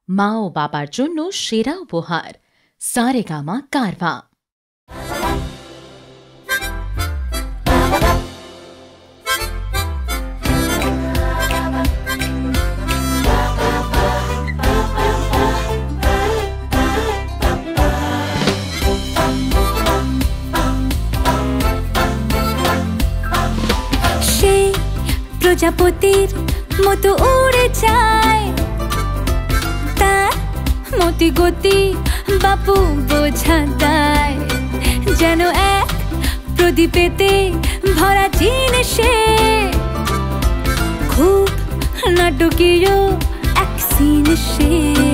মা ও বাবার জন্য সেরা উপহার সারেগামা কারভা। প্রজাপতির মতো উড়ে যায়, তার মতি গতি বাপু বোঝা দেয়। যেন এক প্রদীপেতে ভরা জিনিসে খুব নাটকীয় এক সিনেসে।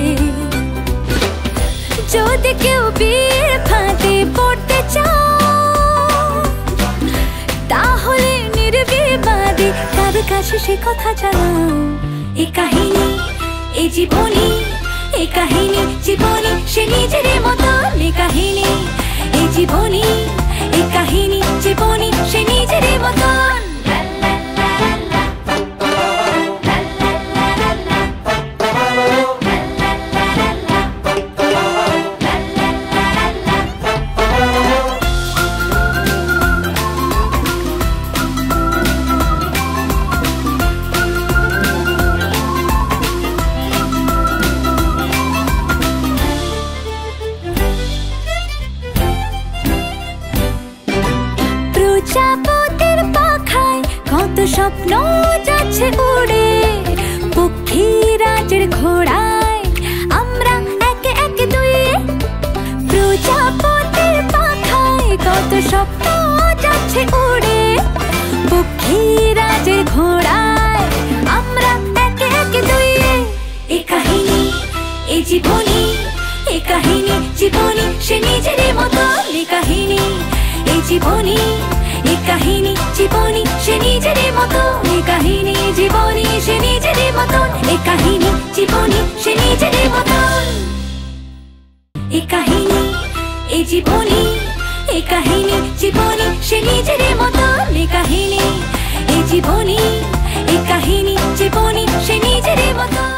যদি কেউ বিয়ের ফাঁদে পড়তে চাও, তাহলে নির্বিবাদে কারো কাছে সে কথা জানাও। এ কাহিনী এ জীবনী, এ কাহিনী জীবনী সে নিজের মতন। এ কাহিনী এ জীবনী, এ কাহিনী জীবনী সে নিজের মতন। প্রজাপতির পাখায় কত স্বপ্ন যাচ্ছে উড়ে, পক্ষীরাজের ঘোড়ায় আমরা একে একে দুয়ে। প্রজাপতির পাখায় কত স্বপ্ন যাচ্ছে উড়ে, পক্ষীরাজের ঘোড়ায় আমরা একে একে দুয়ে। এ কাহিনী এ জীবনী, এ কাহিনী জীবনী সে নিজের মতন। এ কাহিনী এ জীবনী, এ কাহিনী জীবনী সে নিজের মতন। এ কাহিনী জীবনী সে নিজের মতন। এ কাহিনী জীবনী সে নিজের মতন। এ কাহিনী এ জীবনী, এ কাহিনী জীবনী সে নিজের মতন। এ কাহিনী এ জীবনী, এ কাহিনী জীবনী সে নিজের মতন।